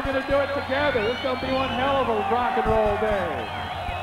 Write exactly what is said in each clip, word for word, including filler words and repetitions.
going to do it together. This is going to be one hell of a rock and roll day.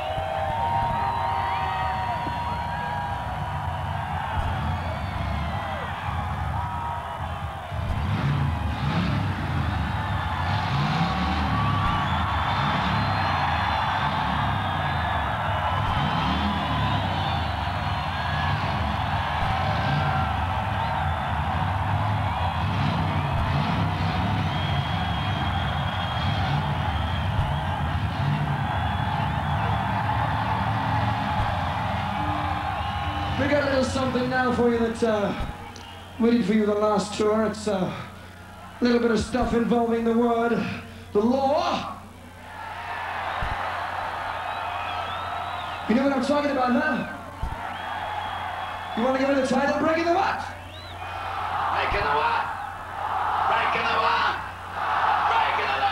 We got a little something now for you that uh, we did for you the last tour. It's uh, a little bit of stuff involving the word, the law. You know what I'm talking about now? You want to give it a title? Breaking the what? Breaking the what? Breaking the what? Breaking the law!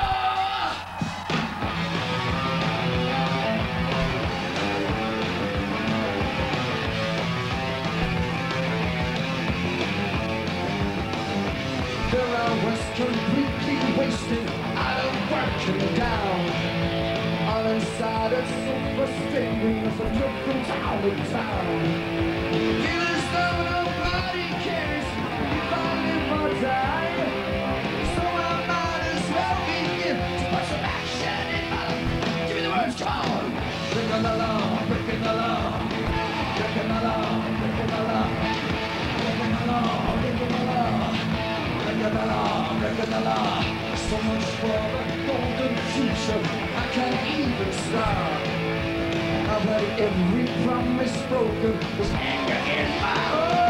There I was completely wasted, out of work and down. All inside it's so frustrating as I took from town to town. Feel as though nobody cares if I live or die. So I might as well begin to put some action in my life. Give me the words, come on! Breaking the law, breaking the law, breaking the law, breaking the law, breaking the law, breaking the law. Breaking the law, breaking the law. So much for the golden future, I can't even start. I've had every promise broken, there's anger in my heart.